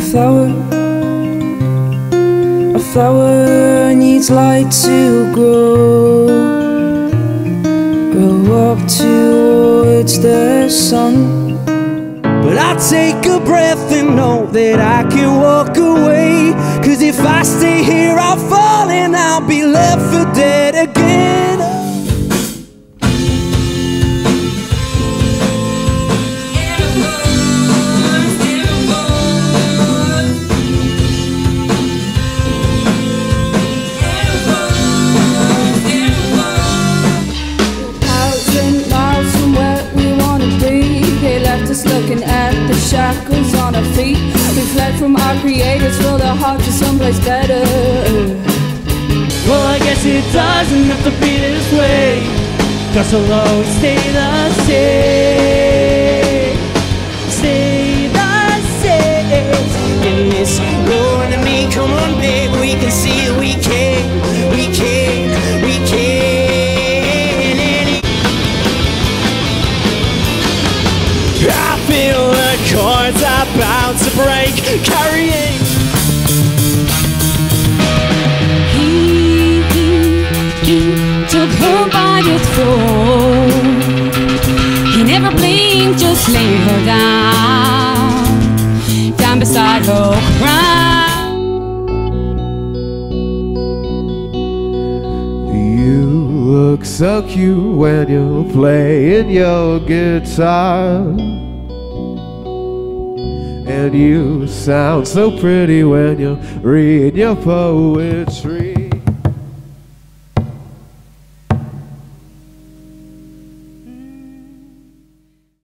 flower. A flower needs light to grow up towards the sun. But I take a breath and know that I can walk away. 'Cause if I stay here I'll fall and I'll be left for dead again. Looking at the shackles on our feet, we fled from our creators, filled our hearts to someplace better. Well, I guess it doesn't have to be this way, 'cause I'll always stay the same. Stay the same. In this world to me, come on babe, we can see it, we can, we can, we can. I feel the chords are about to break, carrying. He took her by the throat. He never blinked, just laid her down beside her crown. You look so cute when you're playing your guitar, and you sound so pretty when you read your poetry.